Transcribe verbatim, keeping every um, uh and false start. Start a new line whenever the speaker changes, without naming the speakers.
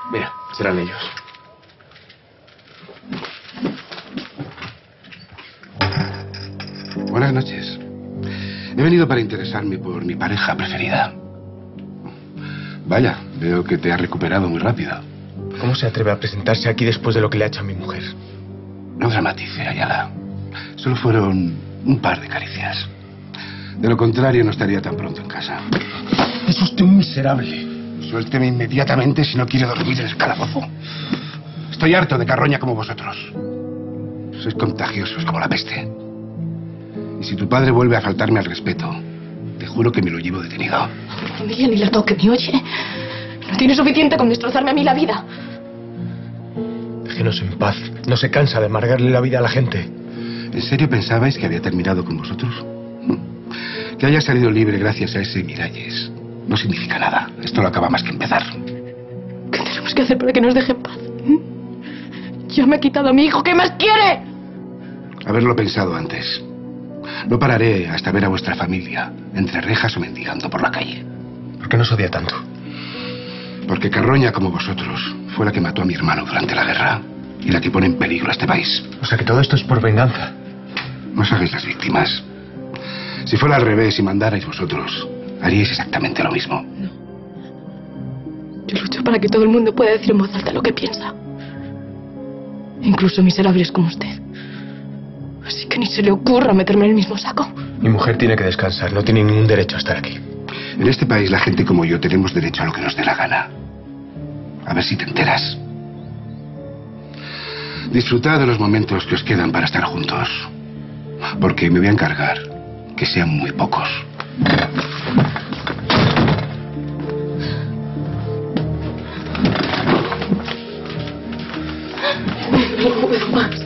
Mira, serán ellos.
Buenas noches. He venido para interesarme por mi pareja preferida. Vaya, veo que te has recuperado muy rápido.
¿Cómo se atreve a presentarse aquí después de lo que le ha hecho a mi mujer?
No dramatice, Ayala. Solo fueron un par de caricias. De lo contrario, no estaría tan pronto en casa.
Es usted un miserable.
Suélteme inmediatamente si no quiere dormir en el calabozo. Estoy harto de carroña como vosotros. Sois contagiosos como la peste. Y si tu padre vuelve a faltarme al respeto, te juro que me lo llevo detenido.
No me ni la toque, ¿me oye? No tiene suficiente con destrozarme a mí la vida.
Déjenos en paz. No se cansa de amargarle la vida a la gente.
¿En serio pensabais que había terminado con vosotros? Que haya salido libre gracias a ese Miralles no significa nada. Esto no acaba más que empezar.
¿Qué tenemos que hacer para que nos deje en paz? Ya me ha quitado a mi hijo. ¿Qué más quiere?
Haberlo pensado antes. No pararé hasta ver a vuestra familia entre rejas o mendigando por la calle.
¿Por qué nos odia tanto?
Porque carroña como vosotros fue la que mató a mi hermano durante la guerra y la que pone en peligro a este país.
O sea que todo esto es por venganza.
No os hagáis las víctimas. Si fuera al revés y mandarais vosotros, haríais exactamente lo mismo.
No. Yo lucho para que todo el mundo pueda decir en voz alta lo que piensa. Incluso miserables como usted. Así que ni se le ocurra meterme en el mismo saco.
Mi mujer tiene que descansar. No tiene ningún derecho a estar aquí.
En este país la gente como yo tenemos derecho a lo que nos dé la gana. A ver si te enteras. Disfrutad de los momentos que os quedan para estar juntos. Porque me voy a encargar que sean muy pocos.
No puedo más.